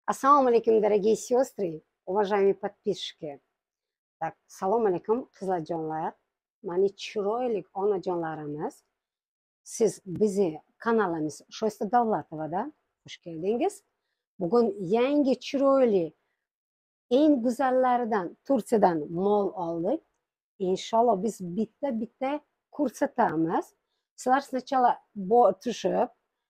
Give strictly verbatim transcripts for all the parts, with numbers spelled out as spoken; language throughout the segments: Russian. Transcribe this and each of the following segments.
Ассаламу алейкум, дорогие сестры, уважаемые подписчики. Так, салом алейкум, qizlarjonlar. Mani chiroyli onajonlarimiz. Siz bizni kanalimiz Shoista Davlatovada xush keldingiz. Bugun yangi chiroyli, eng go'zallaridan Tursiyadan mol oldik. Inshaalloh biz bitta-bitta ko'rsatamiz. Sizlar sначала tushib,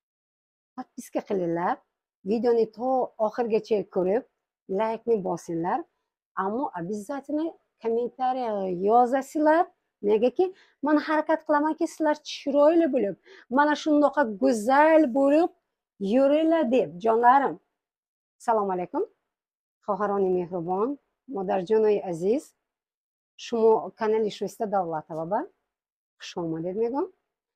подписка qilinglar. Videoni to oxirigacha ko'rib, laykni bosinglar. Ammo обязательно kommentariya yozasizlar. Negaki, men harakat qilamanki, sizlar chiroyli bo'lib, mana shundoqa go'zal bo'lib yuringlar deb, jonlarim. Assalomu alaykum. Xaxaroni mehribon, modarjonoy aziz. Shuma kanali Shoista Davlatova. Xush omaded megam.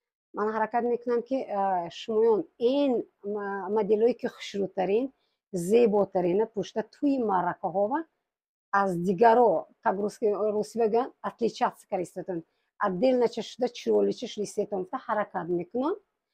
من حرکت میکنم که شمایان این مدلایی که خوشروترین زیباترین پشت توی марка ها و از دیگرها так روسی بگن отличаться користуются. Отдельно чешда чироли чешли сетом та حرکت میکنم.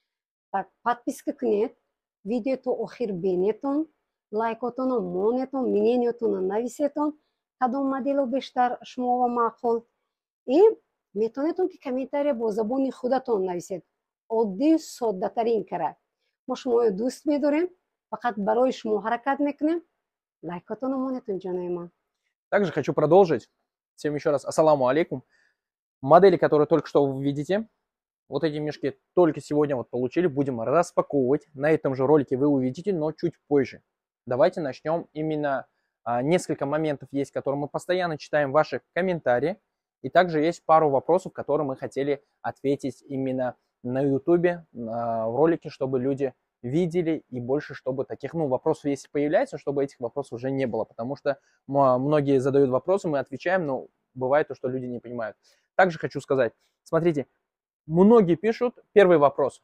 Так подписка کنید، ویدیو تو آخر بینیتون، لایکاتون و مونتون، мнениятون нависетون، کدوم مدل بیشتر شما و معقول. این میتونید که کامنتاری با زبان خودتون نویسید. عادی ساده ترین کار. ما شما دوست می‌داریم، فقط برای شما حرکت میکنیم. لایکاتون و مونتون جانای ما. Также хочу продолжить. Всем еще раз ассаламу алейкум. Модели, которые только что вы видите, вот эти мешки только сегодня вот получили, будем распаковывать. На этом же ролике вы увидите, но чуть позже. Давайте начнем. Именно а, несколько моментов есть, которые мы постоянно читаем ваши комментарии. И также есть пару вопросов, которые мы хотели ответить именно на ютубе, в ролике, чтобы люди видели и больше, чтобы таких, ну, вопросов, если появляется, чтобы этих вопросов уже не было. Потому что многие задают вопросы, мы отвечаем, но бывает то, что люди не понимают. Также хочу сказать, смотрите, многие пишут, первый вопрос,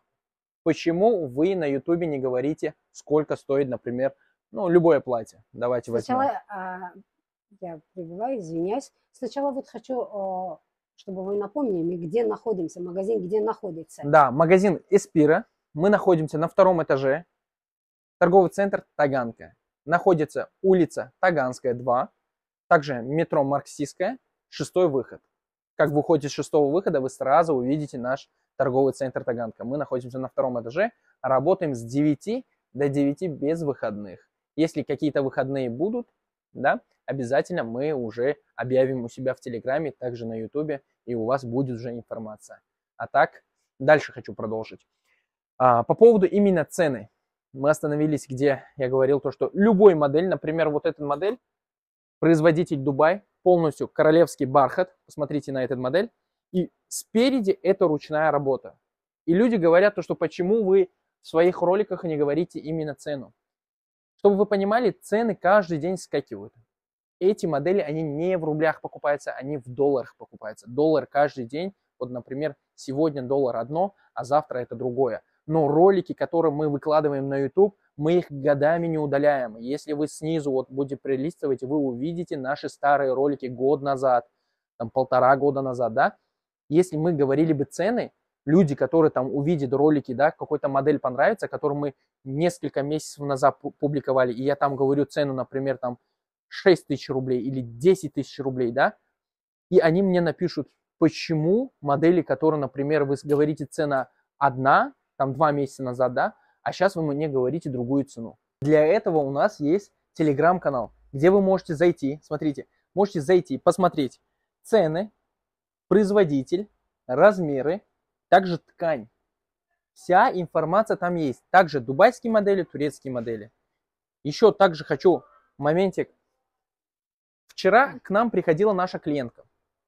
почему вы на ютубе не говорите, сколько стоит, например, ну, любое платье? Давайте возьмем. Я прибываю, извиняюсь. Сначала вот хочу, чтобы вы напомнили, где находимся, магазин где находится. Да, магазин Эспира. Мы находимся на втором этаже. Торговый центр Таганка. Находится улица Таганская, два. Также метро Марксистская, шестой выход. Как вы выходите с шестого выхода, вы сразу увидите наш торговый центр Таганка. Мы находимся на втором этаже, работаем с девяти до девяти без выходных. Если какие-то выходные будут, да, обязательно мы уже объявим у себя в Телеграме, также на Ютубе, и у вас будет уже информация. А так, дальше хочу продолжить. А, по поводу именно цены. Мы остановились, где я говорил то, что любой модель, например, вот эта модель, производитель Дубай, полностью королевский бархат, посмотрите на эту модель, и спереди это ручная работа. И люди говорят то, что почему вы в своих роликах не говорите именно цену. Чтобы вы понимали, цены каждый день скакивают. Эти модели, они не в рублях покупаются, они в долларах покупаются. Доллар каждый день, вот, например, сегодня доллар одно, а завтра это другое. Но ролики, которые мы выкладываем на YouTube, мы их годами не удаляем. Если вы снизу вот будете пролистывать, вы увидите наши старые ролики год назад, там полтора года назад, да. Если мы говорили бы цены, люди, которые там увидят ролики, да, какой-то модель понравится, которую мы несколько месяцев назад публиковали, и я там говорю цену, например, там шесть тысяч рублей или десять тысяч рублей, да, и они мне напишут, почему модели, которые, например, вы говорите цена одна, там два месяца назад, да, а сейчас вы мне говорите другую цену. Для этого у нас есть телеграм-канал, где вы можете зайти, смотрите, можете зайти, посмотреть цены, производитель, размеры, также ткань. Вся информация там есть. Также дубайские модели, турецкие модели. Еще также хочу моментик. Вчера к нам приходила наша клиентка.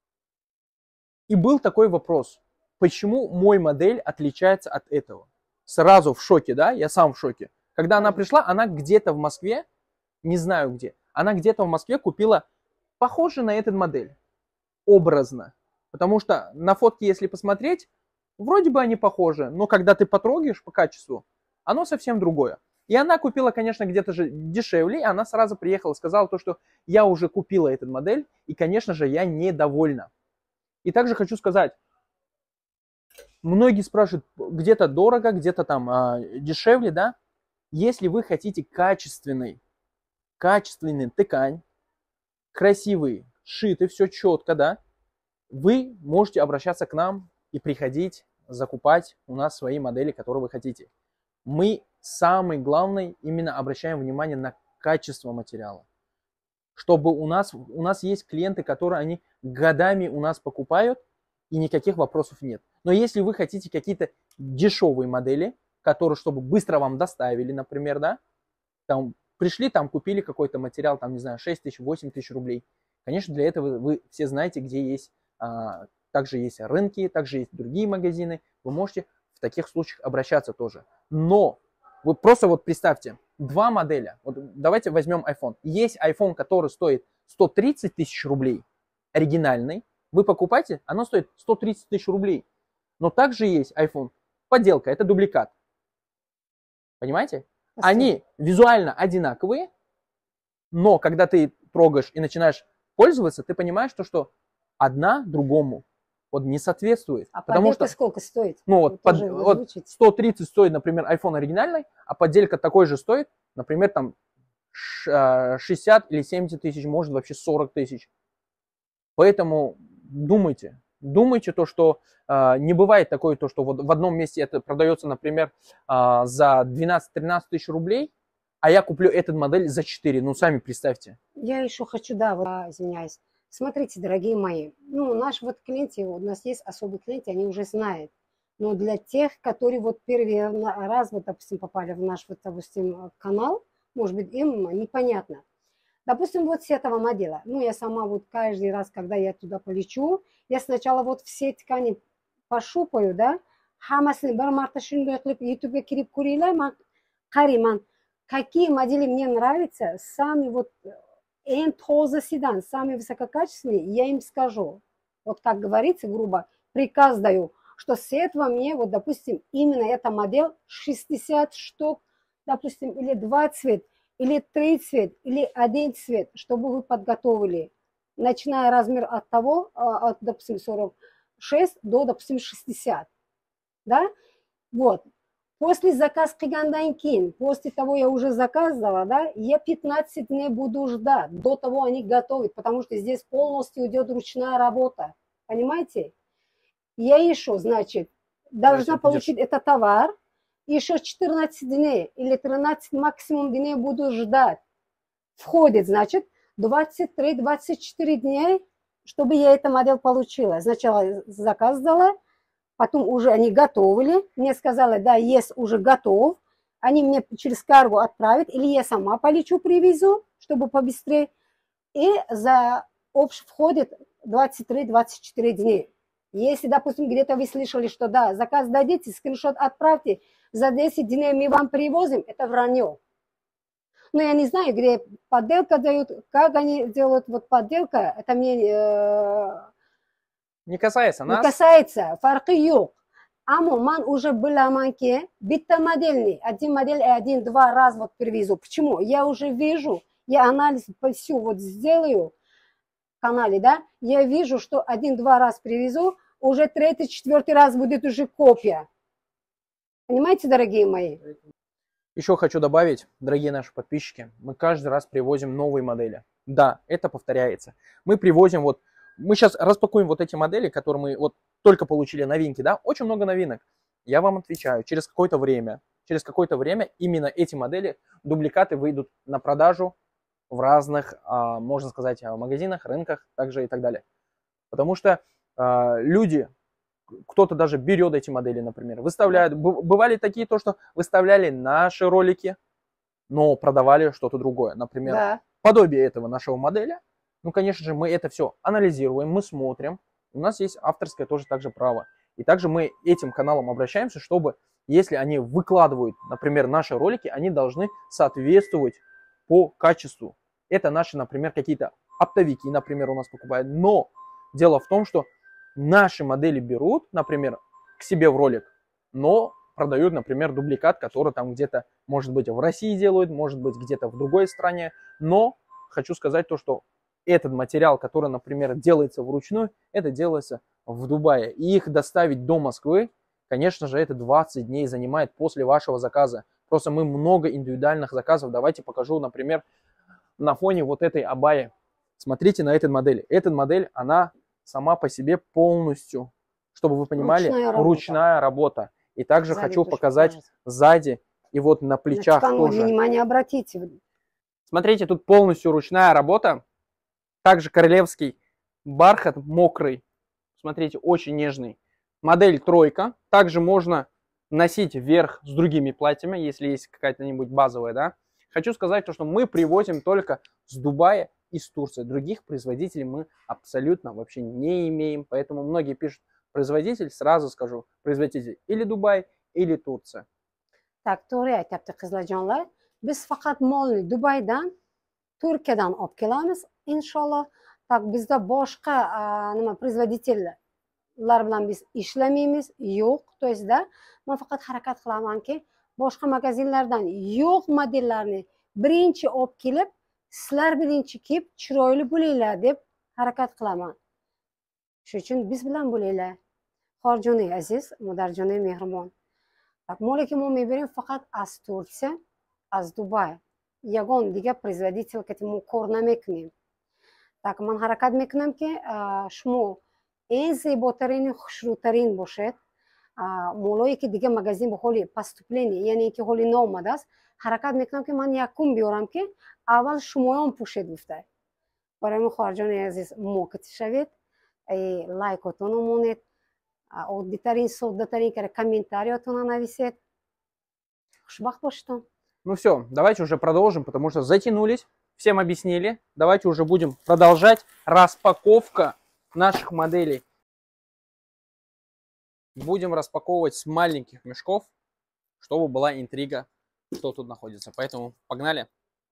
И был такой вопрос. Почему мой модель отличается от этого? Сразу в шоке, да? Я сам в шоке. Когда она пришла, она где-то в Москве, не знаю где, она где-то в Москве купила похожую на эту модель. Образно. Потому что на фотке, если посмотреть, вроде бы они похожи, но когда ты потрогаешь по качеству, оно совсем другое. И она купила, конечно, где-то же дешевле, и она сразу приехала и сказала то, что я уже купила эту модель, и, конечно же, я недовольна. И также хочу сказать, многие спрашивают, где-то дорого, где-то там а, дешевле, да? Если вы хотите качественный качественная ткань, красивый, сшитый, все четко, да, вы можете обращаться к нам и приходить, закупать у нас свои модели, которые вы хотите. Мы самый главный именно обращаем внимание на качество материала. Чтобы у нас, у нас есть клиенты, которые они годами у нас покупают, и никаких вопросов нет. Но если вы хотите какие-то дешевые модели, которые, чтобы быстро вам доставили, например, да, там пришли, там купили какой-то материал, там, не знаю, шесть тысяч, восемь тысяч рублей. Конечно, для этого вы все знаете, где есть, а, также есть рынки, также есть другие магазины. Вы можете в таких случаях обращаться тоже. Но вы просто вот представьте, два моделя. Вот давайте возьмем iPhone. Есть iPhone, который стоит сто тридцать тысяч рублей, оригинальный. Вы покупаете, оно стоит сто тридцать тысяч рублей. Но также есть iPhone, подделка, это дубликат. Понимаете? Спасибо. Они визуально одинаковые, но когда ты трогаешь и начинаешь пользоваться, ты понимаешь, что, что одна другому вот не соответствует. А потому подделка что, сколько стоит? ну вот, под, Тоже вот озвучите. сто тридцать стоит, например, iPhone оригинальный, а подделька такой же стоит, например, там шестьдесят или семьдесят тысяч, может вообще сорок тысяч. Поэтому думайте, думайте то, что э, не бывает такое, то, что вот в одном месте это продается, например, э, за двенадцать-тринадцать тысяч рублей, а я куплю эту модель за четыре. Ну, сами представьте. Я еще хочу, да, вот, а, извиняюсь. Смотрите, дорогие мои, ну, наши вот клиенты, у нас есть особые клиенты, они уже знают. Но для тех, которые вот первый раз, вот, допустим, попали в наш, вот, допустим, канал, может быть, им непонятно. Допустим, вот с этого модела. Ну, я сама вот каждый раз, когда я туда полечу, я сначала вот все ткани пошупаю, да, хамасны бар марта шундай кылып ютубга кирип көрөйлөр, карайман, какие модели мне нравятся, сами вот эн тозасидан, самые высококачественные, я им скажу. Вот как говорится, грубо, приказ даю, что с этого мне, вот, допустим, именно эта модель шестьдесят штук, допустим, или два цвета, или три цвет, или один цвет, чтобы вы подготовили, начиная размер от того, от, допустим, сорок шесть до, допустим, шестьдесят, да, вот. После заказа киганданкин, после того я уже заказывала, да, я пятнадцать дней буду ждать, до того они готовят, потому что здесь полностью идет ручная работа, понимаете? Я еще, значит, должна получить этот товар, еще четырнадцать дней или тринадцать максимум дней буду ждать. Входит, значит, двадцать три - двадцать четыре дней, чтобы я эту модель получила. Сначала заказ дала, потом уже они готовили. Мне сказали, да, есть уже готов. Они мне через каргу отправят, или я сама полечу, привезу, чтобы побыстрее. И за общий входит двадцать три - двадцать четыре дней. Если, допустим, где-то вы слышали, что да, заказ дадите, скриншот отправьте, за десять дней мы вам привозим, это вранье. Но я не знаю, где подделка дают, как они делают вот подделка, это мне э, не касается нас. Не касается, фаркы yok. Ама ман уже биламан ки битта модельный, один модель и один-два раз вот привезу. Почему? Я уже вижу, я анализ всю вот сделаю в канале, да, я вижу, что один-два раз привезу, уже третий, четвертый раз будет уже копия. Понимаете, дорогие мои? Еще хочу добавить, дорогие наши подписчики, мы каждый раз привозим новые модели. Да, это повторяется. Мы привозим вот, мы сейчас распакуем вот эти модели, которые мы вот только получили новинки, да, очень много новинок. Я вам отвечаю, через какое-то время, через какое-то время именно эти модели, дубликаты выйдут на продажу в разных, можно сказать, магазинах, рынках, также и так далее. Потому что люди, кто-то даже берет эти модели, например, выставляют. Бывали такие, то, что выставляли наши ролики, но продавали что-то другое. Например, да. подобие этого нашего моделя. Ну, конечно же, мы это все анализируем, мы смотрим. У нас есть авторское тоже также право. И также мы этим каналом обращаемся, чтобы, если они выкладывают, например, наши ролики, они должны соответствовать по качеству. Это наши, например, какие-то оптовики, например, у нас покупают. Но дело в том, что наши модели берут, например, к себе в ролик, но продают, например, дубликат, который там где-то, может быть, в России делают, может быть, где-то в другой стране. Но хочу сказать то, что этот материал, который, например, делается вручную, это делается в Дубае. И их доставить до Москвы, конечно же, это двадцать дней занимает после вашего заказа. Просто мы много индивидуальных заказов. Давайте покажу, например, на фоне вот этой абайи. Смотрите на эту модель. Эта модель, она сама по себе полностью, чтобы вы понимали, Ручная работа. ручная работа. И также Сзади хочу тоже показать покажется. сзади и вот на плечах На ткань тоже. внимание обратите. Смотрите, тут полностью ручная работа. Также королевский бархат мокрый. Смотрите, очень нежный. Модель тройка. Также можно носить вверх с другими платьями, если есть какая-то-нибудь базовая, да. Хочу сказать то, что мы привозим только с Дубая и с Турции. Других производителей мы абсолютно вообще не имеем. Поэтому многие пишут производитель, сразу скажу, производитель или Дубай, или Турция. Так, to'g'ri aytyapti qizlarjonlar. Biz faqat molni Dubaydan, Turkiyadan olib kelamiz, inshaalloh. Tak, bizda boshqa nima производительlar bilan biz ishlamaymiz, yo'q. То есть, da, men faqat harakat qilamanki, boshqa magazinlardan yo'q modellarni birinchi olib kelib, sizlar birinchi kiyib, chiroyli bo'linglar deb harakat qilaman. Shuning uchun biz bilan bo'linglar. Xorjoniy aziz, Mudarjoniy mehribon. Так, моли ки мо мебирем фақат аз Турция, аз Дубай. Ягон дига производитель ки мо кор намекунем. Так, ман ҳаракат мекунам ки шумо эн зеботарини хушрӯтарин бошед. Молое ки дига магазин ба ҳоли поступление, яъне ки ҳоли наомадааст, ҳаракат мекунам ки ман якум биёрам ки аввал шумоён пӯшед гуфта. Барои мо хоҳарҷони азиз муокит шавед, лайкотонро монед, оддитарин, соддатарин комментариятона нависед. Хушбахт бошитон. Ну все, давайте уже продолжим, потому что затянулись, всем объяснили. Давайте уже будем продолжать распаковка наших моделей. Будем распаковывать с маленьких мешков, чтобы была интрига, что тут находится. Поэтому погнали.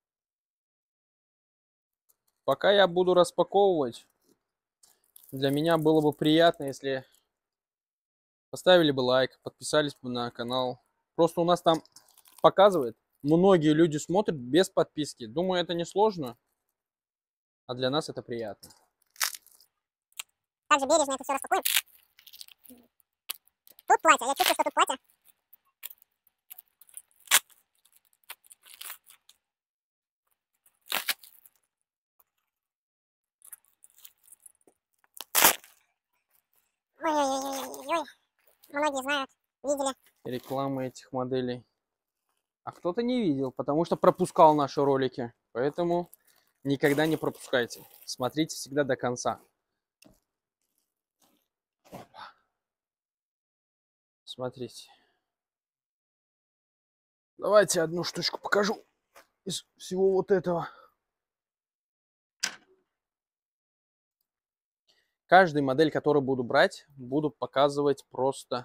Пока я буду распаковывать, для меня было бы приятно, если поставили бы лайк, подписались бы на канал. Просто у нас там показывает, многие люди смотрят без подписки. Думаю, это не сложно, а для нас это приятно. Также бережно это все распакуем. Тут платье, я чувствую, что тут платье. Ой-ой-ой-ой-ой. Многие знают, видели. Реклама этих моделей. А кто-то не видел, потому что пропускал наши ролики. Поэтому никогда не пропускайте. Смотрите всегда до конца. Смотрите. Давайте одну штучку покажу из всего вот этого. Каждую модель, которую буду брать, буду показывать просто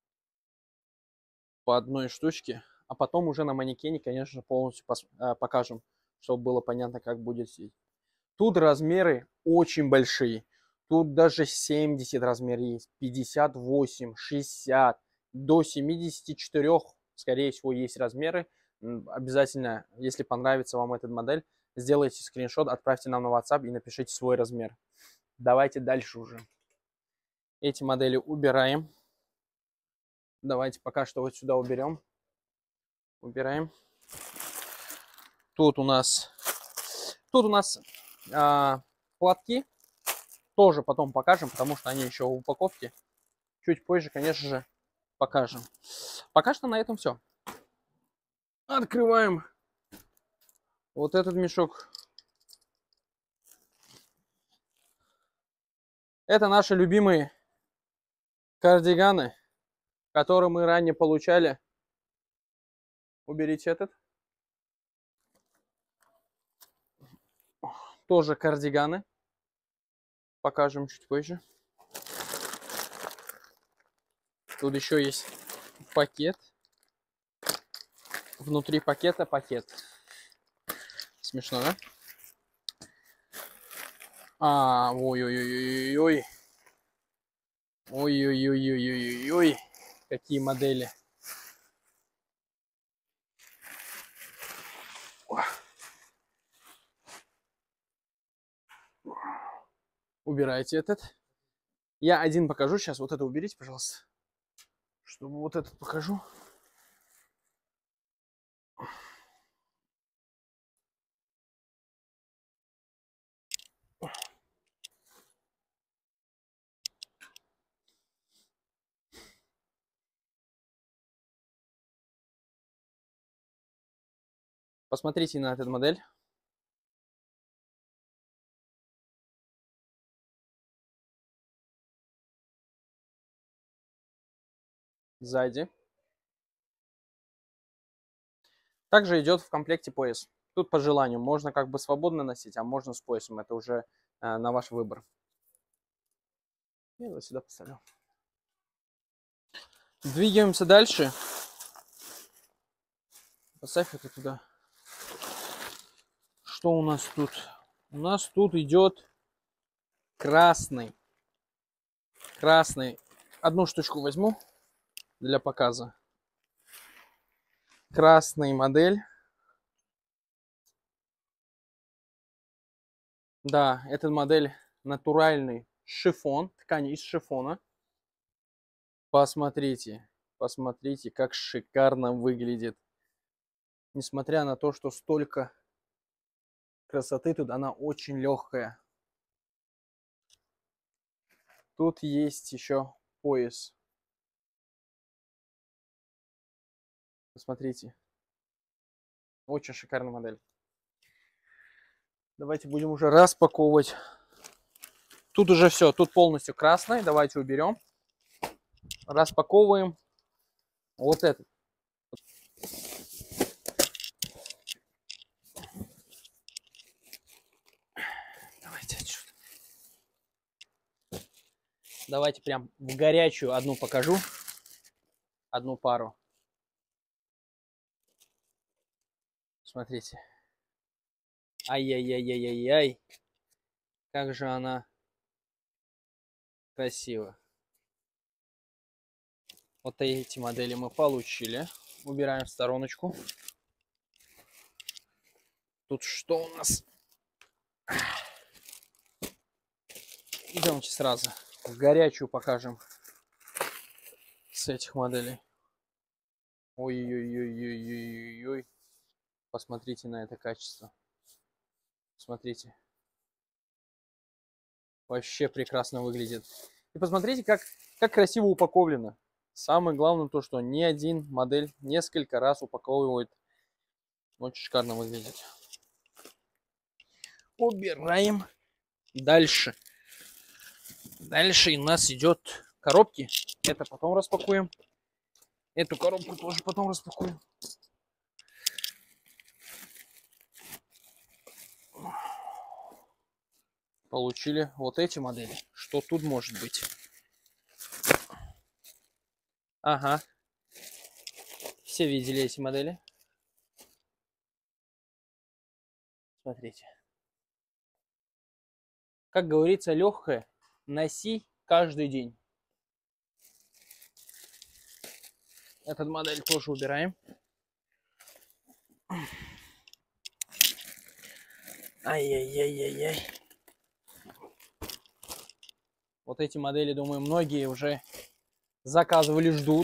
по одной штучке. А потом уже на манекене, конечно же, полностью покажем, чтобы было понятно, как будет сидеть. Тут размеры очень большие. Тут даже семьдесят размер есть, пятьдесят восемь, шестьдесят, до семидесяти четырёх, скорее всего, есть размеры. Обязательно, если понравится вам эта модель, сделайте скриншот, отправьте нам на WhatsApp и напишите свой размер. Давайте дальше уже. Эти модели убираем. Давайте пока что вот сюда уберем. Убираем. Тут у нас, тут у нас а, платки. Тоже потом покажем, потому что они еще в упаковке. Чуть позже, конечно же, покажем. Пока что на этом все. Открываем вот этот мешок. Это наши любимые кардиганы, которые мы ранее получали. Уберите этот. Тоже кардиганы. Покажем чуть позже. Тут еще есть пакет. Внутри пакета пакет. Смешно, да? А, ой-ой-ой-ой-ой. Ой-ой-ой-ой-ой-ой. Какие модели. Убирайте этот. Я один покажу сейчас. Вот это уберите, пожалуйста. Чтобы вот этот покажу. Посмотрите на эту модель. Сзади. Также идет в комплекте пояс. Тут по желанию. Можно как бы свободно носить, а можно с поясом. Это уже э, на ваш выбор. Я вот сюда поставлю. Двигаемся дальше. Поставь это туда. Что у нас тут? У нас тут идет красный. Красный. Одну штучку возьму для показа. Красный модель. Да, эта модель натуральный шифон. Ткань из шифона. Посмотрите. Посмотрите, как шикарно выглядит. Несмотря на то, что столько красоты тут, она очень легкая. Тут есть еще пояс. Посмотрите. Очень шикарная модель. Давайте будем уже распаковывать. Тут уже все. Тут полностью красный. Давайте уберем. Распаковываем вот этот. Давайте отсюда. Давайте прям в горячую одну покажу. Одну пару. Смотрите. Ай-яй-яй-яй-яй-яй. Как же она красива. Вот эти модели мы получили. Убираем в стороночку. Тут что у нас? Идемте сразу в горячую покажем с этих моделей. Ой-ой-ой-ой-ой-ой. Посмотрите на это качество. Смотрите. Вообще прекрасно выглядит. И посмотрите, как, как красиво упаковлено. Самое главное то, что ни один модель несколько раз упаковывает. Очень шикарно выглядит. Убираем. Дальше. Дальше у нас идет коробки. Это потом распакуем. Эту коробку тоже потом распакуем. Получили вот эти модели. Что тут может быть? Ага. Все видели эти модели. Смотрите. Как говорится, легкое. Носи каждый день. Этот модель тоже убираем. Ай-яй-яй-яй-яй. Вот эти модели, думаю, многие уже заказывали, ждут.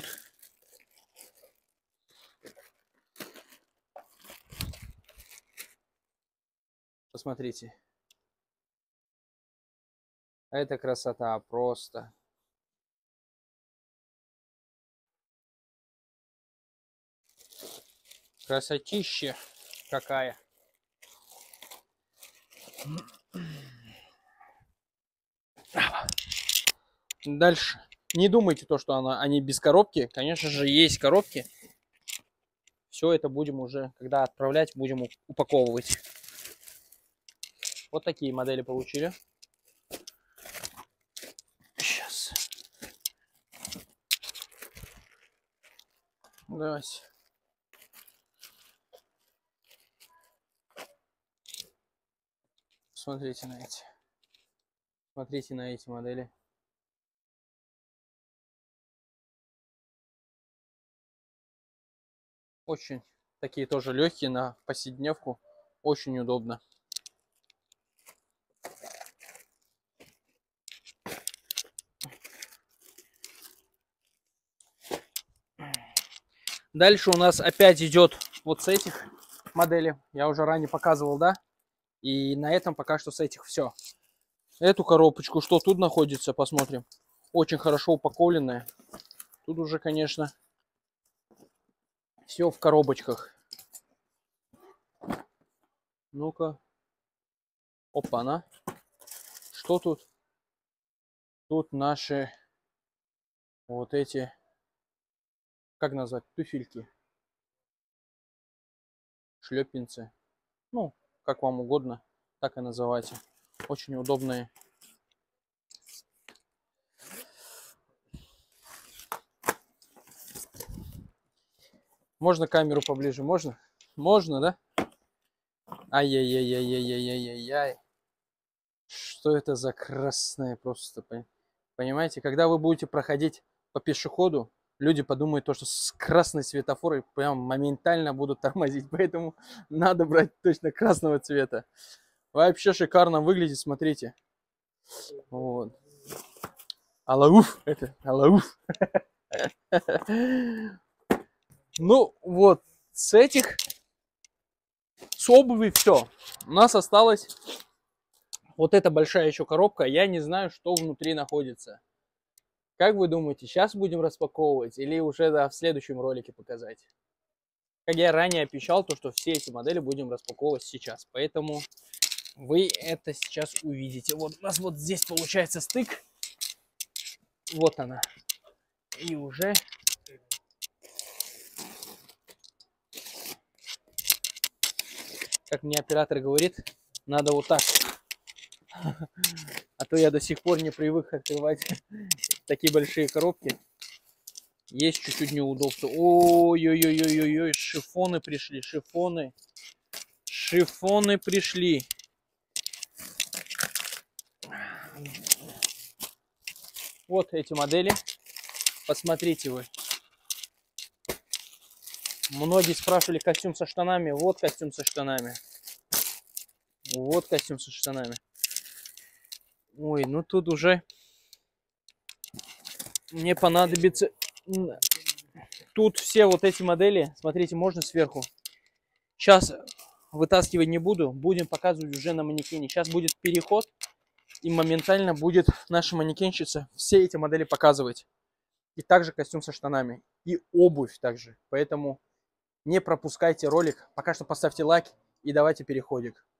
Посмотрите. Это красота просто. Красотища какая. Дальше. Не думайте то, что она, они без коробки. Конечно же, есть коробки. Все это будем уже, когда отправлять, будем упаковывать. Вот такие модели получили. Сейчас. Давайте. Смотрите на эти. Смотрите на эти модели. Очень такие тоже легкие на повседневку. Очень удобно. Дальше у нас опять идет вот с этих моделей. Я уже ранее показывал, да? И на этом пока что с этих все. эту коробочку. Что тут находится, посмотрим. Очень хорошо упаковленная. Тут уже, конечно, все в коробочках. Ну-ка. Опа-на. Что тут? Тут наши вот эти, как назвать, туфельки. Шлепинцы. Ну, как вам угодно, так и называйте. Очень удобные. Можно камеру поближе? Можно? Можно, да? Ай-яй-яй-яй-яй-яй-яй-яй. Что это за красное просто? Понимаете, когда вы будете проходить по пешеходу, люди подумают, то, что с красной светофорой прям моментально будут тормозить. Поэтому надо брать точно красного цвета. Вообще шикарно выглядит, смотрите. Вот. Алауф. Это алауф. Ну вот, с этих, с обуви все. У нас осталась вот эта большая еще коробка. Я не знаю, что внутри находится. Как вы думаете, сейчас будем распаковывать или уже да, в следующем ролике показать? Как я ранее обещал, то что все эти модели будем распаковывать сейчас. Поэтому вы это сейчас увидите. Вот у нас вот здесь получается стык. Вот она. И уже... Как мне оператор говорит, надо вот так. А то я до сих пор не привык открывать такие большие коробки. Есть чуть-чуть неудобства. Ой-ой-ой-ой-ой, шифоны пришли, шифоны. Шифоны пришли. Вот эти модели. Посмотрите вы. Многие спрашивали костюм со штанами. Вот костюм со штанами. Вот костюм со штанами. Ой, ну тут уже мне понадобится... Тут все вот эти модели, смотрите, можно сверху. Сейчас вытаскивать не буду, будем показывать уже на манекене. Сейчас будет переход, и моментально будет наша манекенщица все эти модели показывать. И также костюм со штанами, и обувь также. Поэтому не пропускайте ролик. Пока что поставьте лайк и давайте переходик.